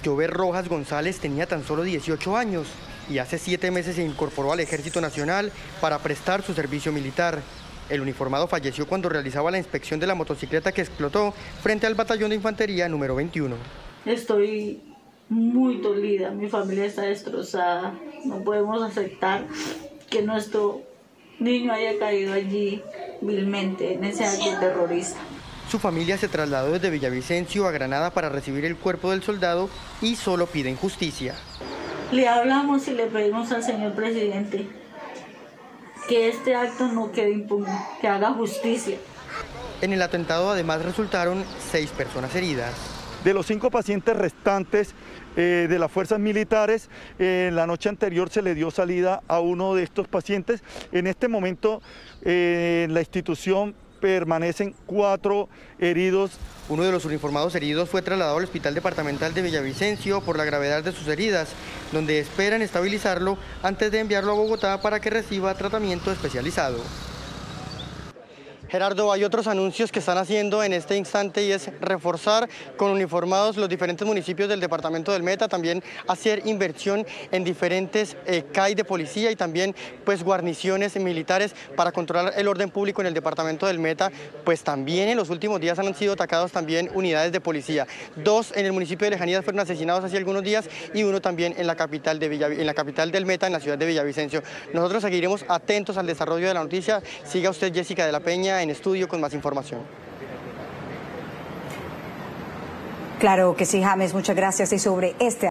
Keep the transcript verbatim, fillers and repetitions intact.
Jover Rojas González tenía tan solo dieciocho años y hace siete meses se incorporó al Ejército Nacional para prestar su servicio militar. El uniformado falleció cuando realizaba la inspección de la motocicleta que explotó frente al batallón de infantería número veintiuno. Estoy muy dolida, mi familia está destrozada, no podemos aceptar que nuestro niño haya caído allí vilmente en ese acto terrorista. Su familia se trasladó desde Villavicencio a Granada para recibir el cuerpo del soldado y solo piden justicia. Le hablamos y le pedimos al señor presidente que este acto no quede impune, que haga justicia. En el atentado además resultaron seis personas heridas. De los cinco pacientes restantes eh, de las fuerzas militares, eh, la noche anterior se le dio salida a uno de estos pacientes. En este momento eh, en la institución permanecen cuatro heridos. Uno de los uniformados heridos fue trasladado al Hospital Departamental de Villavicencio por la gravedad de sus heridas, donde esperan estabilizarlo antes de enviarlo a Bogotá para que reciba tratamiento especializado. Gerardo, hay otros anuncios que están haciendo en este instante y es reforzar con uniformados los diferentes municipios del departamento del Meta, también hacer inversión en diferentes eh, C A I de policía y también pues guarniciones militares para controlar el orden público en el departamento del Meta. Pues también en los últimos días han sido atacados también unidades de policía. Dos en el municipio de Lejanías fueron asesinados hace algunos días y uno también en la capital, de Villa, en la capital del Meta, en la ciudad de Villavicencio. Nosotros seguiremos atentos al desarrollo de la noticia. Siga usted, Jessica de la Peña, en estudio con más información. Claro que sí, James, muchas gracias. Y sobre este